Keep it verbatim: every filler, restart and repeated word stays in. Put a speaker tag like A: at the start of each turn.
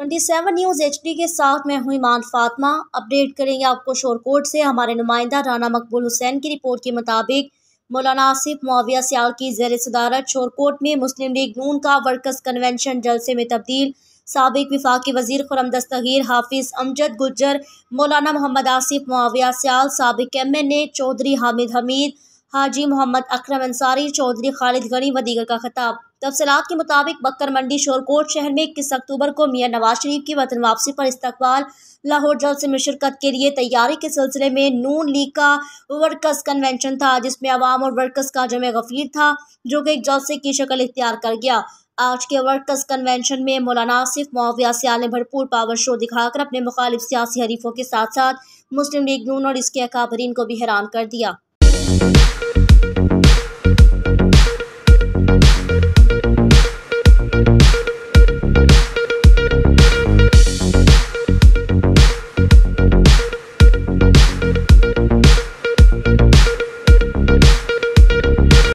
A: सत्ताईस news HD के साथ मैं हूं ईमान फातिमा। अपडेट करेंगे आपको शोरकोट से। हमारे नुमाइंदा राना मकबूल हुसैन की रिपोर्ट के मुताबिक मौलाना आसिफ मुआविया सियाल की ज़ेर सदारत शोरकोट में मुस्लिम लीग नून का वर्कर्स कन्वेंशन जलसे में तब्दील। साबिक विफाकी वजीर खुर्रम दस्तगीर, हाफिज अमजद गुज्जर, मौलाना मोहम्मद आसिफ मुआविया सियाल, साबिक M N A Chaudhry Hamid Hameed, Haji Mohammad Akram Ansari, Chaudhry Khalid Ghani व दीगर का खिताब। तफसीलात के मुताबिक बकर मंडी शोरकोट शहर में इक्कीस अक्टूबर को मियां नवाज शरीफ की वतन वापसी पर इस्तकबाल लाहौर जलसे में शिरकत के लिए तैयारी के सिलसिले में नून लीग का वर्कर्स कन्वेंशन था, जिसमें अवाम और वर्कर्स का जमे गफीर था, जो कि एक जलसे की शक्ल इख्तियार कर गया। आज के वर्कर्स कन्वेंशन में मौलाना आसिफ मुआविया सियाल ने भरपूर पावर शो दिखाकर अपने मुखालिफ सियासी हरीफों के साथ साथ मुस्लिम लीग नून और इसके अकाबरीन को भी हैरान कर दिया।